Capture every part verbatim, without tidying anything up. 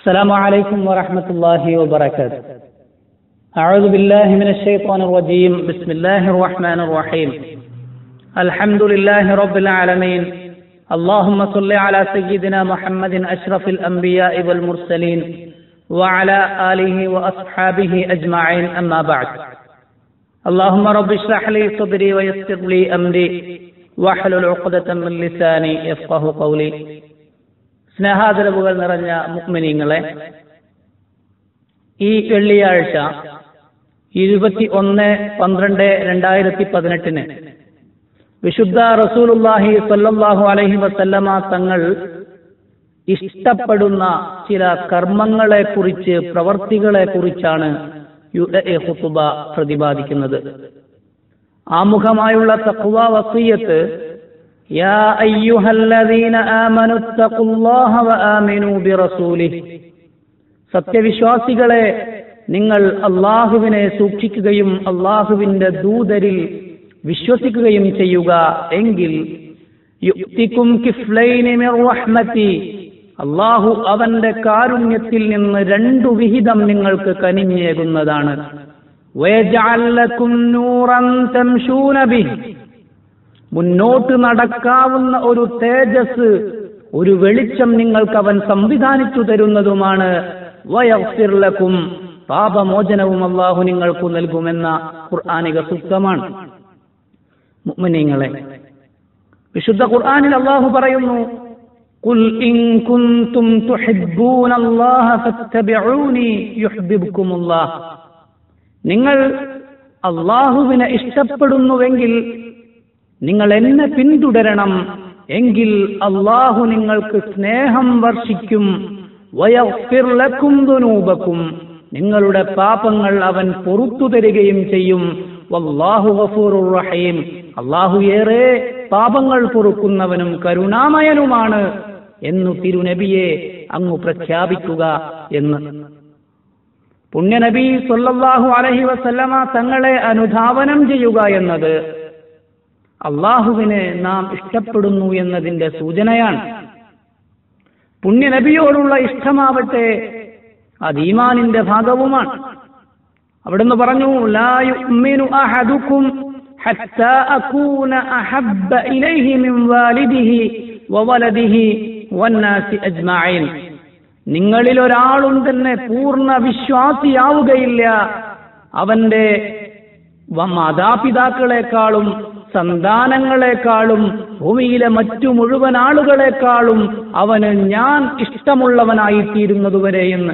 السلام عليكم ورحمة الله وبركاته. أعوذ بالله من الشيطان الرجيم. بسم الله الرحمن الرحيم. الحمد لله رب العالمين. اللهم صل على سيدنا محمد أشرف الأنبياء والمرسلين وعلى آله وأصحابه أجمعين. أما بعد. اللهم رب اشرح لي صدري ويسر لي أمري واحلل عقدة من لساني يفقه قولي. സ്നേഹാദരവുകൾ നിറഞ്ഞ മുഅ്മിനീങ്ങളെ, ഈ വെള്ളിയാഴ്ച ഇരുപത്തി ഒന്ന് പന്ത്രണ്ട് രണ്ടായിരത്തി പതിനെട്ടിന് വിശുദ്ധ റസൂലുള്ളാഹി സ്വല്ലല്ലാഹു അലൈഹി വസല്ലമ തങ്ങൾ ഇഷ്ടപ്പെടുന്ന ചില കർമ്മങ്ങളെ കുറിച്ച്, പ്രവർത്തികളെ കുറിച്ചാണ് ഖുതുബ പ്രതിപാദിക്കുന്നത്. ആമുഖമായുള്ള തഖ്വ വസിയത്ത്, യാ അയ്യുഹല്ലദീന ആമനു തഖുല്ലാഹ വആമിനൂ ബിറസൂലിഹി, സത്യവിശ്വാസികളെ, നിങ്ങൾ അല്ലാഹുവിനെ സൂക്ഷിക്കുകയും അല്ലാഹുവിന്റെ ദൂതരിൽ വിശ്വസിക്കുകയും ചെയ്യുക, എങ്കിൽ യുക്തിക്കും കിഫ്ലൈനി മിർ റഹ്മതി, അല്ലാഹു അവന്റെ കാരുണ്യത്തിൽ നിന്ന് രണ്ടു വിഹിതം നിങ്ങൾക്ക് കനിഞ്ഞേകുന്നതാണ്. വയജഅൽ ലക്കും നൂറൻ തംശൂന ബിഹി, മുന്നോട്ട് നടക്കാവുന്ന ഒരു തേജസ്, ഒരു വെളിച്ചം നിങ്ങൾക്ക് അവൻ സംവിധാനിച്ചു തരുന്നതുമാണ്. വയഗ്ഫിർ ലക്കും, പാപമോചനവും അല്ലാഹു നിങ്ങൾക്ക് നൽകുമെന്ന ഖുർആനിക സൂക്തമാണ്. മുഅ്മിനീങ്ങളെ, വിശുദ്ധ ഖുർആനിൽ അല്ലാഹു പറയുന്നു, ഖുൽ ഇൻ കുൻതും തുഹിബ്ബൂനല്ലാഹ ഫത്തബിഊനി യുഹ്ബിബുകുമുല്ലാഹ്, നിങ്ങൾ അല്ലാഹുവിനെ ഇഷ്ടപ്പെടുന്നുവെങ്കിൽ നിങ്ങൾ എന്നെ പിന്തുടരണം, എങ്കിൽ അല്ലാഹു നിങ്ങൾക്ക് സ്നേഹം വർഷിക്കും. വയഗ്ഫിർ ലക്കും ദുനൂബക്കും, നിങ്ങളുടെ പാപങ്ങൾ അവൻ പൊറുത്തു തരികയും ചെയ്യും. വല്ലാഹു ഗഫൂറുർ റഹീം, അല്ലാഹു ഏറെ പാപങ്ങൾ പൊറുക്കുന്നവനും കരുണാമയനുമാണ് എന്നു തിരുനബിയെ അങ്ങ് പ്രഖ്യാപിക്കുക എന്ന്. പുണ്യനബി സ്വല്ലല്ലാഹു അലൈഹി വസല്ലമ തങ്ങളെ അനുധാവനം ചെയ്യുക എന്നത് അള്ളാഹുവിനെ നാം ഇഷ്ടപ്പെടുന്നു എന്നതിന്റെ സൂചനയാണ്. പുണ്യനബിയോടുള്ള ഇഷ്ടമാവട്ടെ അത് ഈമാനിന്റെ ഭാഗവുമാണ്. അവിടുന്ന് പറഞ്ഞു, ലാ യുഅ്മിനു അഹദുക്കും ഹത്താ അകൂന അഹബ്ബ ഇലൈഹി മിൻ വാലിദിഹി വവലദിഹി വന്നാസി അജ്മഈൻ, നിങ്ങളിൽ ഒരാളും തന്നെ പൂർണ്ണ വിശ്വാസിയാവുകയില്ല അവന്റെ മാതാപിതാക്കളെക്കാളും സന്താനങ്ങളെക്കാളും ഭൂമിയിലെ മറ്റു മുഴുവൻ ആളുകളെക്കാളും അവന് ഞാൻ ഇഷ്ടമുള്ളവനായിത്തീരുന്നതുവരെ എന്ന്.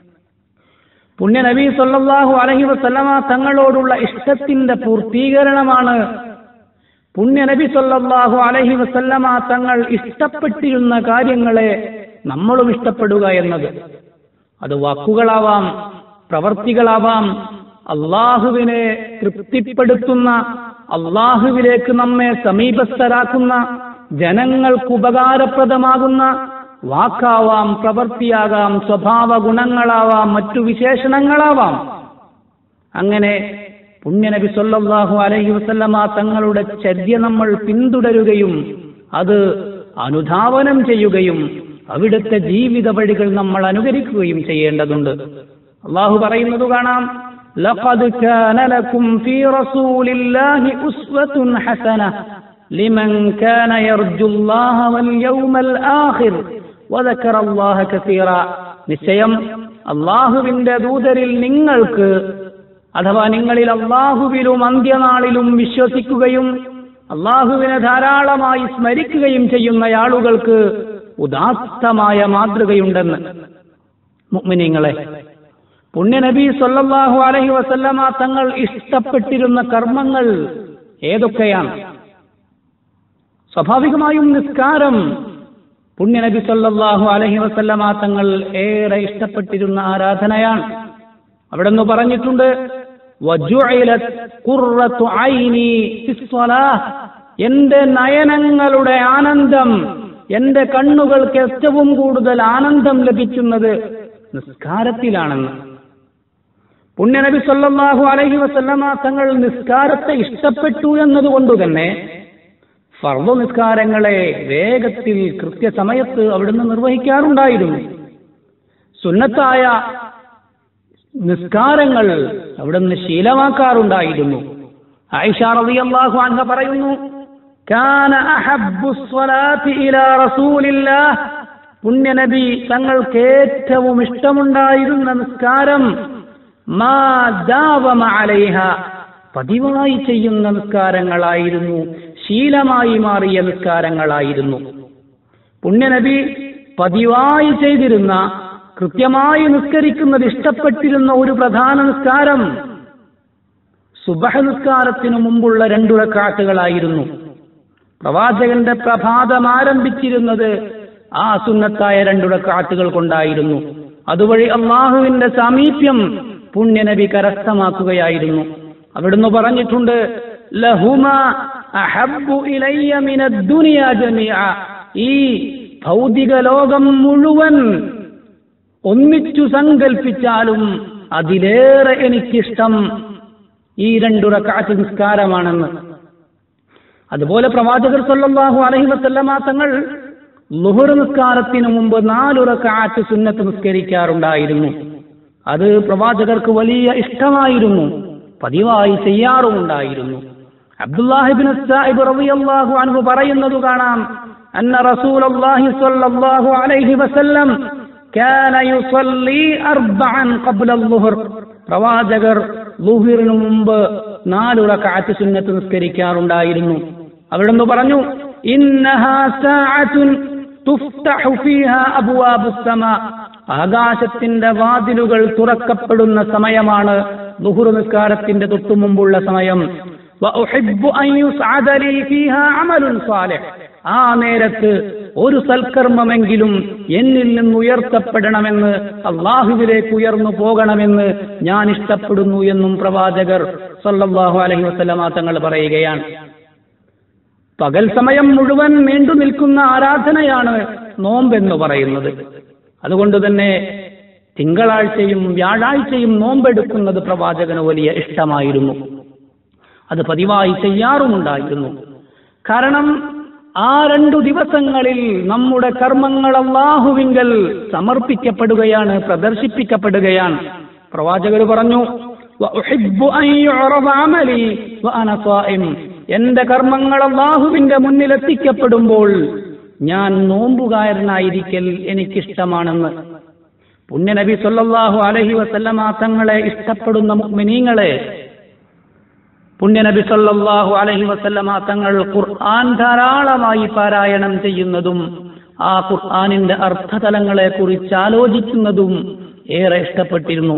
പുണ്യനബി സ്വല്ലല്ലാഹു അലൈഹി വസല്ലമ തങ്ങളോടുള്ള ഇഷ്ടത്തിന്റെ പൂർത്തീകരണമാണ് പുണ്യനബി സ്വല്ലല്ലാഹു അലൈഹി വസല്ലമ തങ്ങൾ ഇഷ്ടപ്പെട്ടിരുന്ന കാര്യങ്ങളെ നമ്മളും ഇഷ്ടപ്പെടുക എന്നത്. അത് വാക്കുകളാവാം, പ്രവർത്തികളാവാം, അള്ളാഹുവിനെ തൃപ്തിപ്പെടുത്തുന്ന, അള്ളാഹുവിലേക്ക് നമ്മെ സമീപസ്ഥരാക്കുന്ന, ജനങ്ങൾക്ക് ഉപകാരപ്രദമാകുന്ന വാക്കാവാം, പ്രവൃത്തിയാകാം, സ്വഭാവ ഗുണങ്ങളാവാം, മറ്റു വിശേഷണങ്ങളാവാം. അങ്ങനെ പുണ്യനബി സ്വല്ലല്ലാഹു അലൈഹി വസല്ലമ തങ്ങളുടെ ചര്യ നമ്മൾ പിന്തുടരുകയും അത് അനുധാവനം ചെയ്യുകയും അവിടുത്തെ ജീവിത വഴികൾ നമ്മൾ അനുകരിക്കുകയും ചെയ്യേണ്ടതുണ്ട്. അള്ളാഹു പറയുന്നത് കാണാം, ലഖദ് കാന ലക്കും ഫീ റസൂലില്ലാഹി ഉസ്വത്തുൻ ഹസന ലിമൻ കാന യർജുല്ലാഹ വൽ യൗമൽ ആഖിർ വദക്കറല്ലാഹ കസീറ, നിശ്ചയം അല്ലാഹുവിന്റെ ദൂതരിൽ നിങ്ങൾക്ക്, അഥവാ നിങ്ങളിൽ അല്ലാഹുവിലും അന്ത്യനാളിലും വിശ്വസിക്കുകയും അല്ലാഹുവിനെ ധാരാളമായി സ്മരിക്കുകയും ചെയ്യുന്ന ആളുകൾക്ക് ഉദാത്തമായ മാതൃകയുണ്ടെന്ന്. മുഅ്മിനീങ്ങളെ, പുണ്യനബി സ്വല്ലല്ലാഹു അലൈഹി വസല്ലമ തങ്ങൾ ഇഷ്ടപ്പെട്ടിരുന്ന കർമ്മങ്ങൾ ഏതൊക്കെയാണ്? സ്വാഭാവികമായും നിസ്കാരം പുണ്യനബി സ്വല്ലല്ലാഹു അലൈഹി വസല്ലമ തങ്ങൾ ഏറെ ഇഷ്ടപ്പെട്ടിരുന്ന ആരാധനയാണ്. അവിടെന്ന് പറഞ്ഞിട്ടുണ്ട്, വജുഇലത് ഖുർറതു ഐനി ഫിസ്സലാഹ്, എന്റെ നയനങ്ങളുടെ ആനന്ദം, എന്റെ കണ്ണുകൾക്ക് ഏറ്റവും കൂടുതൽ ആനന്ദം ലഭിക്കുന്നത് നിസ്കാരത്തിലാണെന്ന്. പുണ്യനബി സ്വല്ലല്ലാഹു അലൈഹി വസല്ലമ തങ്ങൾ നിസ്കാരത്തെ ഇഷ്ടപ്പെട്ടു എന്നതുകൊണ്ട് തന്നെ ഫർദ് നിസ്കാരങ്ങളെ വേഗത്തിൽ കൃത്യസമയത്ത് അവിടുന്ന് നിർവഹിക്കാറുണ്ടായിരുന്നു. സുന്നത്തായ നിസ്കാരങ്ങൾ അവിടുന്ന് ശീലമാക്കാറുണ്ടായിരുന്നു. ആയിഷ റളിയല്ലാഹു അൻഹ പറയുന്നു, കാന അഹബ്ബു സ്വലാത്തി ഇലാ റസൂലില്ലാഹ്, പുണ്യനബി തങ്ങൾക്ക് ഏറ്റവും ഇഷ്ടമുണ്ടായിരുന്ന നിസ്കാരം മാ ദാവമ അലൈഹ, പതിവായി ചെയ്യുന്ന നിസ്കാരങ്ങളായിരുന്നു, ശീലമായി മാറിയ നിസ്കാരങ്ങളായിരുന്നു. പുണ്യനബി പതിവായി ചെയ്തിരുന്ന, കൃത്യമായി നിസ്കരിക്കുന്നത് ഇഷ്ടപ്പെട്ടിരുന്ന ഒരു പ്രധാന നിസ്കാരം സുബഹ് നിസ്കാരത്തിനു മുമ്പുള്ള രണ്ടു റക്അത്തുകളായിരുന്നു. പ്രവാചകന്റെ പ്രഭാതം ആരംഭിച്ചിരുന്നത് ആ സുന്നത്തായ രണ്ടു റക്അത്തുകൾ കൊണ്ടായിരുന്നു. അതുവഴി അള്ളാഹുവിന്റെ സാമീപ്യം പുണ്യനബി കരസ്ഥമാക്കുകയായിരുന്നു. അവിടുന്ന് പറഞ്ഞിട്ടുണ്ട്, ലഹുമാ അഹബ്ബു ഇലയ്യ മിനദ് ദുനിയാ ജമീഅ, ഈ ഭൗതിക ലോകം മുഴുവൻ ഒന്നിച്ചു സങ്കൽപ്പിച്ചാലും അതിലേറെ എനിക്കിഷ്ടം ഈ രണ്ടു റക്അത്ത് നിസ്കാരമാണെന്ന്. അതുപോലെ പ്രവാചകർ സല്ലല്ലാഹു അലൈഹി വസല്ലമ തങ്ങൾ ളുഹർ നിസ്കാരത്തിനു മുമ്പ് നാലു റക്അത്ത് സുന്നത്ത് നിസ്കരിക്കാറുണ്ടായിരുന്നു. അത് പ്രവാചകർക്ക് വലിയ ഇഷ്ടമായിരുന്നു, പതിവായി ചെയ്യാറുമുണ്ടായിരുന്നു. അബ്ദുല്ലാഹി ഇബ്നു സഅബ് റളിയല്ലാഹു അൻഹു പറയുന്നത് കാണാം, അന്ന റസൂലുള്ളാഹി സ്വല്ലല്ലാഹു അലൈഹി വസല്ലം കാന യുസല്ലി അർബഅൻ ഖബ്ല അൽ-ളുഹർ, പ്രവാചകർ ളുഹറിനു മുമ്പ് നാലു റക്അത്ത് സുന്നത്ത് നിസ്കരിക്കാറുണ്ടായിരുന്നു. അവിടുന്ന് പറഞ്ഞു, ഇന്നഹാ സഅഅത്തുൻ തുഫ്തഹു ഫീഹാ അബ്വാബുസ് സമാ, ആകാശത്തിന്റെ വാതിലുകൾ തുറക്കപ്പെടുന്ന സമയമാണ് ളുഹർ നിസ്കാരത്തിന്റെ തൊട്ടു മുമ്പുള്ള സമയം. വഉഹിബ്ബു അൻ യുസ്അദ ലീ ഫീഹാ അമലുൻ സാലിഹ്, ആ നേരത്ത് ഒരു സൽക്കർമ്മമെങ്കിലും എന്നിൽ നിന്ന് ഉയർത്തപ്പെടണമെന്ന്, അള്ളാഹുവിലേക്ക് ഉയർന്നു പോകണമെന്ന് ഞാൻ ഇഷ്ടപ്പെടുന്നു എന്നും പ്രവാചകർ സല്ലല്ലാഹു അലൈഹി വസല്ലമ തങ്ങൾ പറയുകയാണ്. പകൽ സമയം മുഴുവൻ നീണ്ടു നിൽക്കുന്ന ആരാധനയാണ് നോമ്പെന്ന് പറയുന്നത്. അതുകൊണ്ട് തന്നെ തിങ്കളാഴ്ചയും വ്യാഴാഴ്ചയും നോമ്പെടുക്കുന്നത് പ്രവാചകന് വലിയ ഇഷ്ടമായിരുന്നു. അത് പതിവായി ചെയ്യാറുമുണ്ടായിരുന്നു. കാരണം ആ രണ്ടു ദിവസങ്ങളിൽ നമ്മുടെ കർമ്മങ്ങൾ അല്ലാഹുവിങ്കൽ സമർപ്പിക്കപ്പെടുകയാണ്, പ്രദർശിപ്പിക്കപ്പെടുകയാണ്. പ്രവാചകർ പറഞ്ഞു, വഉഹിബ്ബു അൻ യുഅറദ അമലി വഅന സായിം, എന്റെ കർമ്മങ്ങൾ അല്ലാഹുവിന്റെ മുന്നിൽ എത്തിക്കപ്പെടുമ്പോൾ ഞാൻ നോമ്പുകാരനായിരിക്കൽ എനിക്കിഷ്ടമാണെന്ന്. പുണ്യനബി സല്ലല്ലാഹു അലൈഹി വസല്ലമ തങ്ങളെ ഇഷ്ടപ്പെടുന്ന മുഅ്മിനീങ്ങളെ, പുണ്യനബി സല്ലല്ലാഹു അലൈഹി വസല്ലമ തങ്ങൾ ഖുർആൻ ധാരാളമായി പാരായണം ചെയ്യുന്നതും ആ ഖുർആനിന്റെ അർത്ഥതലങ്ങളെ കുറിച്ച് ആലോചിക്കുന്നതും ഏറെ ഇഷ്ടപ്പെട്ടിരുന്നു.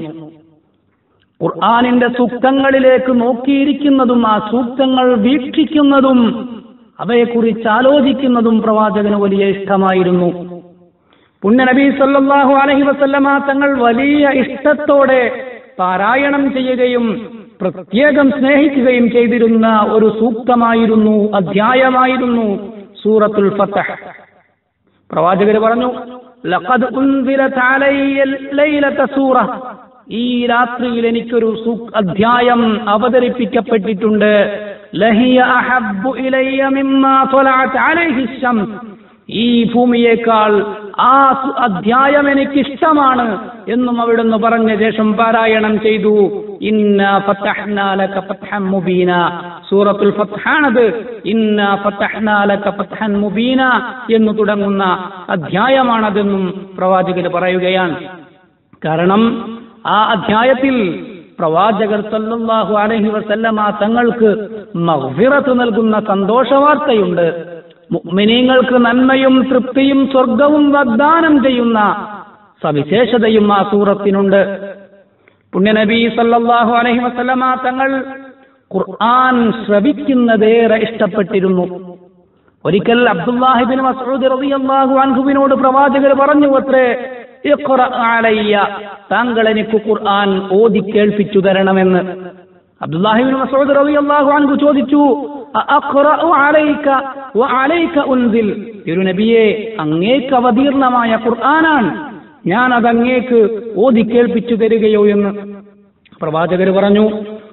ഖുർആനിന്റെ സൂക്തങ്ങളിലേക്ക് നോക്കിയിരിക്കുന്നതും ആ സൂക്തങ്ങൾ വീക്ഷിക്കുന്നതും അവയെക്കുറിച്ച് ആലോചിക്കുന്നതും പ്രവാചകന് വലിയ ഇഷ്ടമായിരുന്നു. പുണ്യനബി സല്ലല്ലാഹു അലൈഹി വസല്ലമ തങ്ങൾ വലിയ ഇഷ്ടത്തോടെ പാരായണം ചെയ്യുകയും പ്രത്യേകം സ്നേഹിക്കുകയും ചെയ്തിരുന്ന ഒരു സൂക്തമായിരുന്നു, അധ്യായമായിരുന്നു സൂറത്തുൽ ഫത്ഹ്. പ്രവാചകർ പറഞ്ഞു, ലഖദ് ഉൻസിലത് അലയ്യ ലൈലത സൂറ, ഈ രാത്രിയിൽ എനിക്കൊരു അധ്യായം അവതരിപ്പിക്കപ്പെട്ടിട്ടുണ്ട്. ലഹിയ അഹബ്ബു ഇലയ്യ മിമ്മാ ത്വലഅത് അലൈഹി ശംസ്, ഈ ഭൂമിയേക്കാൾ ആ അധ്യായം എനിക്കിഷ്ടമാണ് എന്നും അവിടുന്ന് പറഞ്ഞ ശേഷം പാരായണം ചെയ്തു, ഇന്നാ ഫതഹ്നാ ലക ഫത്ഹൻ മുബീന, സൂറത്തുൽ ഫത്ഹാണത്. ഇന്നാ ഫതഹ്നാ ലക ഫത്ഹൻ മുബീന എന്ന് തുടങ്ങുന്ന അധ്യായമാണതെന്നും പ്രവാചകർ പറയുകയാണ്. കാരണം ആ അധ്യായത്തിൽ പ്രവാചകർ സല്ലല്ലാഹു അലൈഹി വസല്ലമ തങ്ങൾക്ക് മഗ്ഫിറത്ത് നൽകുന്ന സന്തോഷവാർത്തയുണ്ട്. മുഅ്മിനീങ്ങൾക്ക് നന്മയും തൃപ്തിയും സ്വർഗവും വാഗ്ദാനം ചെയ്യുന്ന സവിശേഷതയും ആ സൂറത്തിനുണ്ട്. പുണ്യനബി സല്ലല്ലാഹു അലൈഹി വസല്ലമ തങ്ങൾ ഖുർആൻ ശ്രവിക്കുന്നതേറെ ഇഷ്ടപ്പെട്ടിരുന്നു. ഒരിക്കൽ അബ്ദുല്ലാഹി ഇബ്നു മസ്ഊദ് റളിയല്ലാഹു അൻഹുവിനോട് പ്രവാചകർ പറഞ്ഞു അത്രേ, ഇഖ്റ അലയ്യ, താങ്കൾ എനിക്ക് ഖുർആൻ ഓതി കേൾപ്പിച്ചു തരണമെന്ന്. അബ്ദുല്ലാഹി ഇബ്നു മസ്ഊദ് റളിയല്ലാഹു അൻഹു ചോദിച്ചു, അഖ്റഉ അലൈക വഅലൈക ഉൻസിൽ, തിരുനബിയെ അങ്ങേക്ക് അവതീർണമായ ഖുർആനാണ്, ഞാൻ അത് അങ്ങേക്ക് ഓതി കേൾപ്പിച്ചു തരികയോ എന്ന്. പ്രവാചകർ പറഞ്ഞു,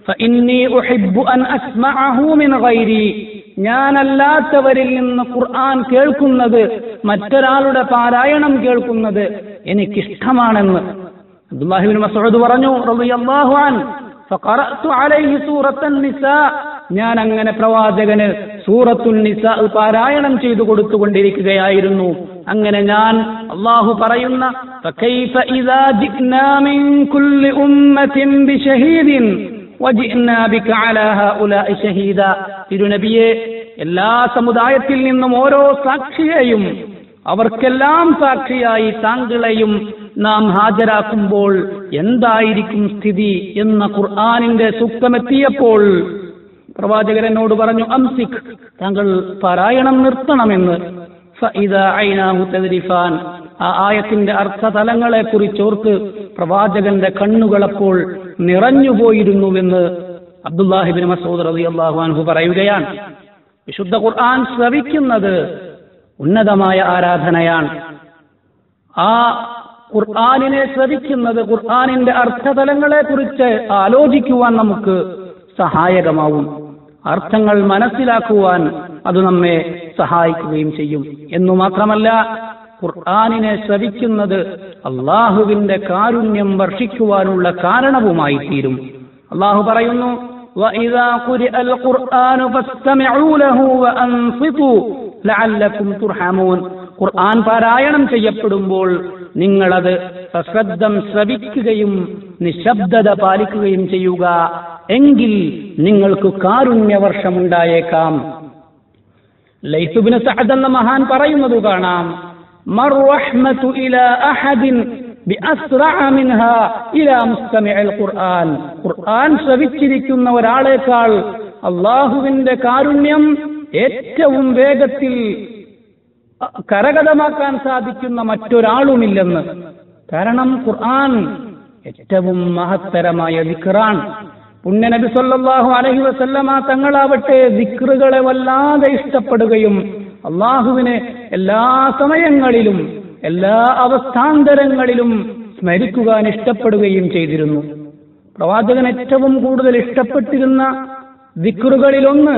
ഫഇന്നി ഉഹിബ്ബു അൻ അസ്മഅഹു മിൻ ഗൈരി, ഞാനല്ലാത്തവരിൽ നിന്ന് ഖുർആൻ കേൾക്കുന്നത്, മറ്റൊരാളുടെ പാരായണം കേൾക്കുന്നത് എനിക്കിഷ്ടമാണെന്ന് അബ്ദുല്ലാഹി ഇബ്നു മസ്ഊദ് പറഞ്ഞു റളിയല്ലാഹു അൻഹു. ഫഖറഅതു അലൈഹി സൂറത്തുൻ നിസാ, ഞാൻ അങ്ങനെ പ്രവാചകന് സൂറത്തുൻ നിസാ പാരായണം ചെയ്തു കൊടുത്തുകൊണ്ടിരിക്കുകയായിരുന്നു. അങ്ങനെ ഞാൻ അല്ലാഹു പറയുന്ന ഫകൈഫ ഇദാ ജിഅ്നാ മിൻ കുല്ലി ഉമ്മത്തിൻ ബിശഹീദിൻ വജിഅ്നാ ബിക അലാ ഹൗലാഇ ഷഹീദ, തിരുനബിയെ, എല്ലാ സമുദായത്തിൽ നിന്നും ഓരോ സാക്ഷിയെയും അവർക്കെല്ലാം സാക്ഷിയായി താങ്കളെയും നാം ഹാജരാക്കുമ്പോൾ എന്തായിരിക്കും സ്ഥിതി എന്ന ഖുർആനിന്റെ സൂക്തമെത്തിയപ്പോൾ പ്രവാചകരനോട് പറഞ്ഞു, അംസിക്, താങ്കൾ പാരായണം നിർത്തണമെന്ന്. ഫഇദാ ഐനാഹു തദ്രിഫാൻ, ആ ആയത്തിന്റെ അർത്ഥതലങ്ങളെ കുറിച്ചോർത്ത് പ്രവാചകന്റെ കണ്ണുകളപ്പോൾ നിറഞ്ഞുപോയിരുന്നുവെന്ന് അബ്ദുല്ലാഹി ഇബ്നു മസ്ഊദ് റളിയല്ലാഹു അൻഹു പറയുകയാണ്. വിശുദ്ധ ഖുർആൻ ശ്രവിക്കുന്നത് ഉന്നതമായ ആരാധനയാണ്. ആ ഖുർആനിനെ ശ്രവിക്കുന്നത് ഖുർആനിന്റെ അർത്ഥതലങ്ങളെ കുറിച്ച് ആലോചിക്കുവാൻ നമുക്ക് സഹായകമാവും. അർത്ഥങ്ങൾ മനസ്സിലാക്കുവാൻ അത് നമ്മെ സഹായിക്കുകയും ചെയ്യും. എന്നു മാത്രമല്ല, ഖുർആനിനെ ശ്രവിക്കുന്നത് അള്ളാഹുവിന്റെ കാരുണ്യം വർഷിക്കുവാനുള്ള കാരണവുമായി തീരും. അള്ളാഹു പറയുന്നു, وَإِذَا قُرِئَ الْقُرْآنُ فَاسْتَمِعُوا لَهُ وَأَنصِتُوا لَعَلَّكُمْ تُرْحَمُونَ. ഖുർആൻ പാരായണം ചെയ്യപ്പെടുമ്പോൾ നിങ്ങളത് സശ്രദ്ധം ശ്രവിക്കുകയും നിശബ്ദത പാലിക്കുകയും ചെയ്യുക, എങ്കിൽ നിങ്ങൾക്ക് കാരുണ്യവർഷമുണ്ടായേക്കാം. ലൈസ് ഇബ്നു സഅദ് എന്ന മഹാൻ പറയുന്നത് കാണാം, മർ റഹ്മതു ഇലാ അഹദിൻ ബിഅസ്റഅ മിൻഹാ ഇലാ മുസ്തമിഇൽ ഖുർആൻ. ഖുർആൻ ശ്രവിച്ചിരിക്കുന്ന ഒരാളേക്കാൾ അല്ലാഹുവിന്റെ കാരുണ്യം ഏറ്റവും വേഗത്തിൽ കരഗതമാക്കാൻ സാധിക്കുന്ന മറ്റൊരാളുമില്ലെന്ന്. കാരണം ഖുർആൻ ഏറ്റവും മഹത്തരമായ ദിക്റാണ്. പുണ്യനബി സല്ലല്ലാഹു അലൈഹി വസല്ലമ തങ്ങളാവട്ടെ ദിക്റുകളെ വല്ലാതെ ഇഷ്ടപ്പെടുകയും അള്ളാഹുവിനെ എല്ലാ സമയങ്ങളിലും എല്ലാ അവസ്ഥാന്തരങ്ങളിലും സ്മരിക്കുവാൻ ഇഷ്ടപ്പെടുകയും ചെയ്തിരുന്നു. പ്രവാചകൻ ഏറ്റവും കൂടുതൽ ഇഷ്ടപ്പെട്ടിരുന്ന ദിക്റുകളിലൊന്ന്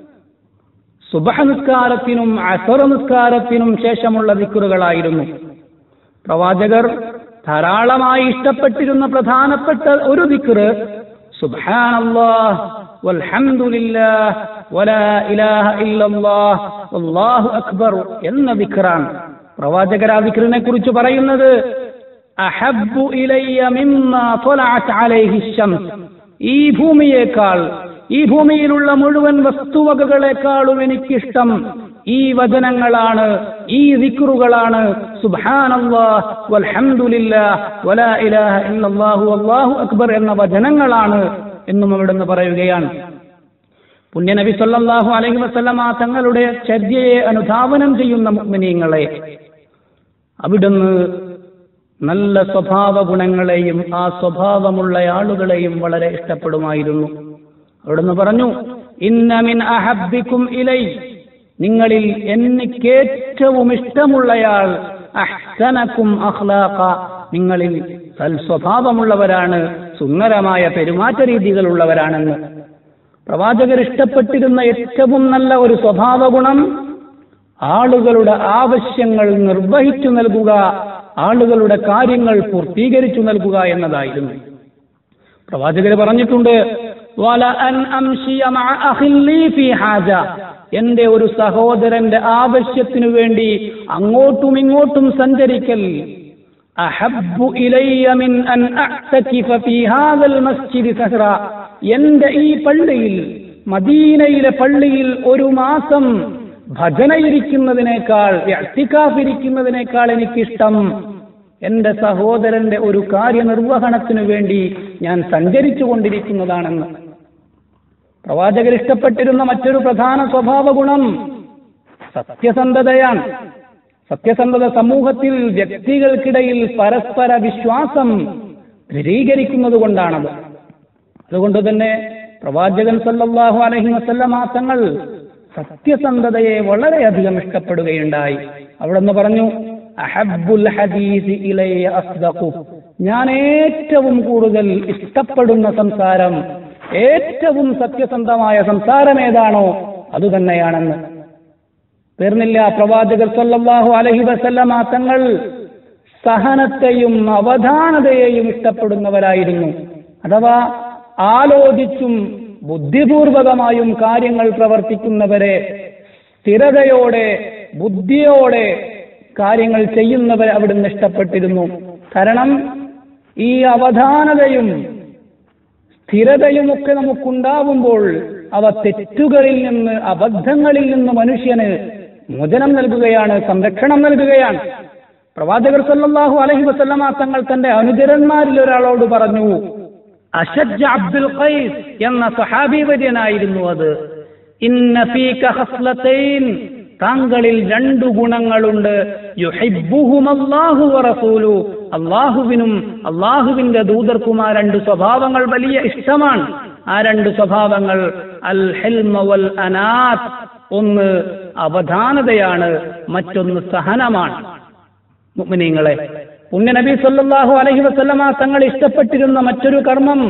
സുബ്ഹ് നിസ്കാരത്തിനും അസർ നിസ്കാരത്തിനും ശേഷമുള്ള ദിക്റുകളായിരുന്നു. പ്രവാചകർ ധാരാളമായി ഇഷ്ടപ്പെട്ടിരുന്ന പ്രധാനപ്പെട്ട ഒരു ദിക്റ് സുബ്ഹാനല്ലാഹ് വൽഹംദുലില്ലാഹ് വലാ ഇലാഹ ഇല്ലല്ലാഹ് വല്ലാഹു അക്ബർ എന്ന ദിക്റാണ്. പ്രവാചകർ ആ ദിക്റിനെ കുറിച്ച് പറയുന്നത്, അഹബ്ബു ഇലയ്യ മിമ്മാ ത്വലഅത് അലൈഹി ശംസ്, ഈ ഭൂമിയേക്കാൾ, ഈ ഭൂമിയിലുള്ള മുഴുവൻ വസ്തുവകകളെക്കാളും എനിക്കിഷ്ടം ഈ വചനങ്ങളാണ്, ഈ ദിക്റുകളാണ്. സുബ്ഹാനല്ലാഹ് വൽഹംദുലില്ലാഹ് വലാ ഇലാഹ ഇല്ലല്ലാഹു വല്ലാഹു അക്ബർ എന്ന വചനങ്ങളാണ് എന്നും അവിടുന്ന് പറയുകയാണ്. പുണ്യനബി സല്ലല്ലാഹു അലൈഹി വസല്ലമ തങ്ങളുടെ ചര്യയെ അനുധാവനം ചെയ്യുന്ന മുഅ്മിനീങ്ങളെ അവിടുന്ന് നല്ല സ്വഭാവ ഗുണങ്ങളെയും ആ സ്വഭാവമുള്ള ആളുകളെയും വളരെ ഇഷ്ടപ്പെടുമായിരുന്നു. അവിടുന്ന് പറഞ്ഞു, ഇന്ന മിൻ അഹബ്ബിക്കും ഇലൈ, നിങ്ങളിൽ എനിക്കേറ്റവും ഇഷ്ടമുള്ളയാൾ അഹ്സനക്കും അഖ്ലാഖ, നിങ്ങളിൽ സൽസ്വഭാവമുള്ളവരാണ്, സുന്ദരമായ പെരുമാറ്റ രീതികളുള്ളവരാണെന്ന്. പ്രവാചകർ ഇഷ്ടപ്പെട്ടിരുന്ന ഏറ്റവും നല്ല ഒരു സ്വഭാവ ഗുണം ആളുകളുടെ ആവശ്യങ്ങൾ നിർവഹിച്ചു നൽകുക, ആളുകളുടെ കാര്യങ്ങൾ പൂർത്തീകരിച്ചു നൽകുക എന്നതായിരുന്നു. പ്രവാചകർ പറഞ്ഞിട്ടുണ്ട്, വല അൻ അംശിയ മഅ അഖിൻ ലീ ഫീ ഹാജ, എന്റെ ഒരു സഹോദരന്റെ ആവശ്യത്തിനു വേണ്ടി അങ്ങോട്ടും ഇങ്ങോട്ടും സഞ്ചരിക്കൽ അഹബ്ബു ഇലയ്യ മിൻ അൻ അഅ്തകിഫ ഫീ ഹാദൽ മസ്ജിദി സഹറ, എന്റെ ഈ പള്ളിയിൽ, മദീനയിലെ പള്ളിയിൽ ഒരു മാസം ഭജനയിരിക്കുന്നതിനേക്കാൾ, ഇഅ്തികാഫ് ഇരിക്കുന്നതിനേക്കാൾ എനിക്കിഷ്ടം എന്റെ സഹോദരന്റെ ഒരു കാര്യനിർവഹണത്തിനു വേണ്ടി ഞാൻ സഞ്ചരിച്ചു കൊണ്ടിരിക്കുന്നതാണെന്ന്. പ്രവാചകർ ഇഷ്ടപ്പെട്ടിരുന്ന മറ്റൊരു പ്രധാന സ്വഭാവ ഗുണം സത്യസന്ധതയാണ്. സത്യസന്ധത സമൂഹത്തിൽ വ്യക്തികൾക്കിടയിൽ പരസ്പര വിശ്വാസം ദൃഢീകരിക്കുന്നത് കൊണ്ടാണത്. അതുകൊണ്ട് തന്നെ പ്രവാചകൻ സല്ലല്ലാഹു അലൈഹി വസല്ലമ തങ്ങൾ സത്യസന്ധതയെ വളരെയധികം ഇഷ്ടപ്പെടുകയുണ്ടായി. അവിടുന്ന് പറഞ്ഞു, അഹബ്ബുൽ ഹദീസി ഇലയ്യ അസ്ദഖു, ഞാൻ ഏറ്റവും കൂടുതൽ ഇഷ്ടപ്പെടുന്ന സംസാരം ഏറ്റവും സത്യസന്ധമായ സംസാരം ഏതാണോ അതുതന്നെയാണെന്ന്. തീർന്നില്ല, പ്രവാചകർ സല്ലല്ലാഹു അലൈഹി വസല്ലമ തങ്ങൾ സഹനത്തെയും അവധാനതയെയും ഇഷ്ടപ്പെടുന്നവരായിരുന്നു. അഥവാ ആലോചിച്ചും ബുദ്ധിപൂർവകമായും കാര്യങ്ങൾ പ്രവർത്തിക്കുന്നവരെ, സ്ഥിരതയോടെ ബുദ്ധിയോടെ കാര്യങ്ങൾ ചെയ്യുന്നവരെ അവിടുന്ന് ഇഷ്ടപ്പെട്ടിരുന്നു. കാരണം ഈ അവധാനതയും സ്ഥിരതയുമൊക്കെ നമുക്കുണ്ടാവുമ്പോൾ അവ തെറ്റുകളിൽ നിന്ന്, അബദ്ധങ്ങളിൽ നിന്ന് മനുഷ്യന് മോചനം നൽകുകയാണ്, സംരക്ഷണം നൽകുകയാണ്. പ്രവാചകർ സല്ലല്ലാഹു അലൈഹി വസല്ലമ തങ്ങൾ തന്റെ അനുചരന്മാരിൽ ഒരാളോട് പറഞ്ഞു, അശജ്ജ അബ്ദുൽ ഖൈസ് എന്ന സഹാബി വര്യനായിരുന്നു അത്, ഇന്ന ഫീക ഖസ്ലതൈൻ, താങ്കളിൽ രണ്ടു ഗുണങ്ങളുണ്ട്, യുഹിബ്ബുഹുമല്ലാഹു വറസൂലു, അല്ലാഹുവിനും അല്ലാഹുവിന്റെ ദൂതർക്കും ആ രണ്ട് സ്വഭാവങ്ങൾ വലിയ ഇഷ്ടമാണ്. ആ രണ്ട് സ്വഭാവങ്ങൾ അൽ ഹിൽമ വൽ അനാത്ത്, ഒന്ന് അവധാനതയാണ്, മറ്റൊന്ന് സഹനമാണ്. മുഅ്മിനീങ്ങളെ, പുണ്യ നബി സല്ലല്ലാഹു അലൈഹി വസല്ലമ തങ്ങൾ ഇഷ്ടപ്പെട്ടിരുന്ന മറ്റൊരു കർമ്മം,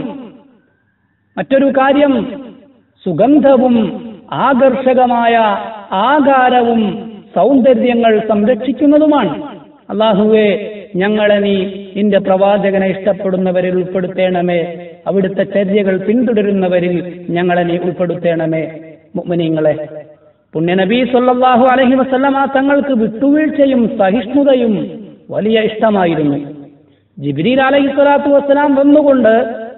മറ്റൊരു കാര്യം സുഗന്ധവും ആകർഷകമായ ആകാരവും സൗന്ദര്യങ്ങൾ സംരക്ഷിക്കുന്നതുമാണ്. അല്ലാഹുവേ, ഞങ്ങളെ നീ നിന്റെ പ്രവാചകനെ ഇഷ്ടപ്പെടുന്നവരിൽ ഉൾപ്പെടുത്തേണമേ, അവിടുത്തെ ചര്യകൾ പിന്തുടരുന്നവരിൽ ഞങ്ങളെ നീ ഉൾപ്പെടുത്തേണമേ. മുഅ്മിനീങ്ങളെ, പുണ്യ നബി സല്ലല്ലാഹു അലൈഹി വസല്ലമ തങ്ങൾക്ക് വിട്ടുവീഴ്ചയും സഹിഷ്ണുതയും വലിയ ഇഷ്ടമായിരുന്നു. ജിബ്രീൽ അലൈഹി സ്വലാത്തു വസ്സലാം വന്നുകൊണ്ട്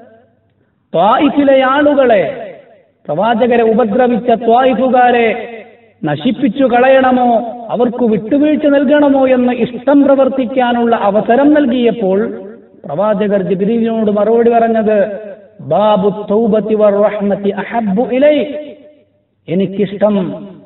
ത്വായിഫിലെ ആളുകളെ, പ്രവാചകരെ ഉപദ്രവിച്ച ത്വായിഫുകാരെ നശിപ്പിച്ചു കളയണമോ, അവർക്ക് വിട്ടുവീഴ്ച നൽകണമോ എന്ന് ഇഷ്ടം പ്രവർത്തിക്കാനുള്ള അവസരം നൽകിയപ്പോൾ പ്രവാചകർ ജിബ്രീലിനോട് മറുപടി പറഞ്ഞത്, ബാബു തൗബതി വറഹ്മതി അഹബ്ബു ഇലൈ, എനിക്കിഷ്ടം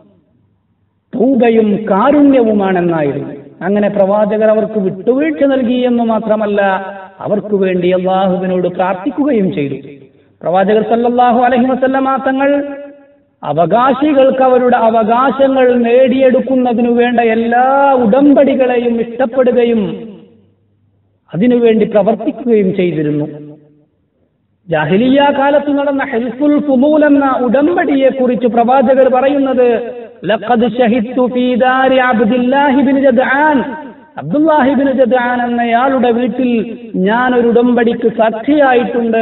തൗബയും കാരുണ്യവുമാണെന്നായിരുന്നു. അങ്ങനെ പ്രവാചകർ അവർക്ക് വിട്ടുവീഴ്ച നൽകി എന്ന് മാത്രമല്ല, അവർക്ക് വേണ്ടി അല്ലാഹുവിനോട് പ്രാർത്ഥിക്കുകയും ചെയ്തു. പ്രവാചകർ സല്ലല്ലാഹു അലൈഹി വസല്ലമ തങ്ങൾ അവകാശികൾക്ക് അവരുടെ അവകാശങ്ങൾ നേടിയെടുക്കുന്നതിനു വേണ്ട എല്ലാ ഉടമ്പടികളെയും ഇഷ്ടപ്പെടുകയും അതിനുവേണ്ടി പ്രവർത്തിക്കുകയും ചെയ്തിരുന്നു. ജാഹിലിയ്യ കാലത്ത് നടന്ന ഹിൽഫുൽ ഫുമൂൽ എന്ന ഉടമ്പടിയെ കുറിച്ച് പ്രവാചകർ പറയുന്നത്, ലഖദ് ശഹിദ്തു ഫീ ദാരി അബ്ദുല്ലാഹി ഇബ്നു ജദ്ആൻ, അബ്ദുല്ലാഹി ഇബ്നു ജദ്ആൻ എന്നയാളുടെ വീട്ടിൽ ഞാൻ ഒരു ഉടമ്പടിക്ക് സാക്ഷിയായിട്ടുണ്ട്.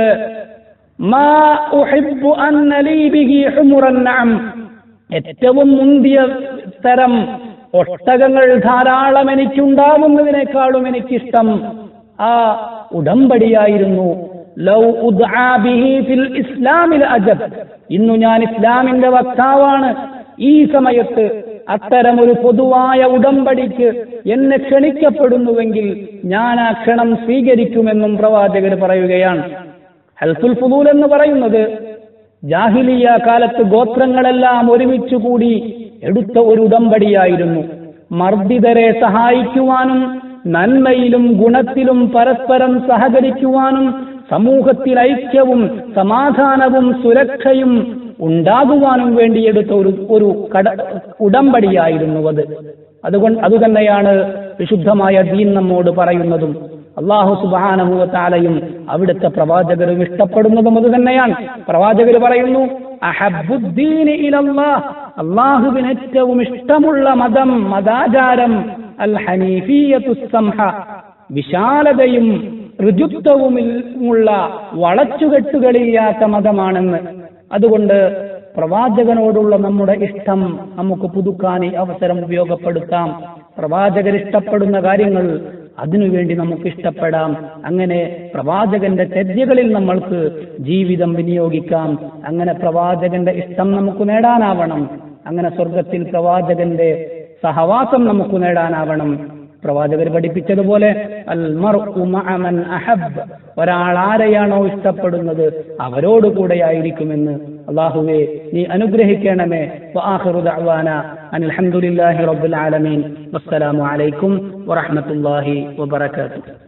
മാ ഉഹിബ്ബു അന്ന ലീ ബിഹി ഹുമുറൻ നഅം, ഏറ്റവും മുന്തിയ തരം ഒട്ടകങ്ങൾ ധാരാളം എനിക്കുണ്ടാവുന്നതിനേക്കാളും എനിക്കിഷ്ടം ആ ഉടമ്പടിയായിരുന്നു. ലൗ ഉദ്ആ ബിഹി ഫിൽ ഇസ്ലാമിൽ അജബ്, ഇന്നു ഞാൻ ഇസ്ലാമിന്റെ വക്താവാണ്, ഈ സമയത്ത് അത്തരം ഒരു പൊതുവായ ഉടമ്പടിക്ക് എന്നെ ക്ഷണിക്കപ്പെടുന്നുവെങ്കിൽ ഞാൻ ആ ക്ഷണം സ്വീകരിക്കുമെന്നും പ്രവാചകർ പറയുകയാണ്. ഹൽഫുൽ ഫുദൂൽ എന്ന് പറയുന്നത് ജാഹിലിയ കാലത്ത് ഗോത്രങ്ങളെല്ലാം ഒരുമിച്ചു കൂടി എടുത്ത ഒരു ഉടമ്പടിയായിരുന്നു. മർദ്ദിതരെ സഹായിക്കുവാനും നന്മയിലും ഗുണത്തിലും പരസ്പരം സഹകരിക്കുവാനും സമൂഹത്തിൽ ഐക്യവും സമാധാനവും സുരക്ഷയും ഉണ്ടാകുവാനും വേണ്ടിയെടുത്ത ഒരു ഒരു കട ഉടമ്പടിയായിരുന്നു അത്. അതുകൊണ്ട് അതുതന്നെയാണ് വിശുദ്ധമായ ദീൻ നമ്മോട് പറയുന്നതും അല്ലാഹു സുബ്ഹാനഹു വ തആലയും അവിടുത്തെ പ്രവാചകരും ഇഷ്ടപ്പെടുന്നതും അത് തന്നെയാണ്. പ്രവാചകർ പറയുന്നു, അഹബ്ബുദ്ദീനി ഇലല്ലാഹ്, അല്ലാഹുവിന് ഏറ്റവും ഇഷ്ടമുള്ള മതം, മതാചാരം അൽ ഹനീഫിയ്യത്തുസ് സംഹ, വിശാലതയും ഋജുത്വവുമുള്ള വളച്ചുകെട്ടുകളില്ലാത്ത മതമാണെന്ന്. അതുകൊണ്ട് പ്രവാചകനോടുള്ള നമ്മുടെ ഇഷ്ടം നമുക്ക് പുതുക്കാൻ ഈ അവസരം ഉപയോഗപ്പെടുത്താം. പ്രവാചകർ ഇഷ്ടപ്പെടുന്ന കാര്യങ്ങൾ അതിനുവേണ്ടി നമുക്ക് ഇഷ്ടപ്പെടാം. അങ്ങനെ പ്രവാചകന്റെ ചര്യകളിൽ നമ്മൾക്ക് ജീവിതം വിനിയോഗിക്കാം. അങ്ങനെ പ്രവാചകന്റെ ഇഷ്ടം നമുക്ക് നേടാനാവണം. അങ്ങനെ സ്വർഗത്തിൽ പ്രവാചകന്റെ സഹവാസം നമുക്ക് നേടാനാവണം. പ്രവാചകർ പഠിപ്പിച്ചതുപോലെ അൽ മർഉ മഅ മൻ അഹബ്ബ, ഒരാൾ ആരെയാണോ ഇഷ്ടപ്പെടുന്നത് അവരോട് കൂടെയായിരിക്കുമെന്ന്. അല്ലാഹുവേ, നീ അനുഗ്രഹിക്കണമേ. വആഖിറു ദഅവാന അനിൽ ഹംദുലില്ലാഹി റബ്ബിൽ ആലമീൻ. വസ്സലാമു അലൈക്കും വറഹ്മത്തുള്ളാഹി വബറകാതുഹു.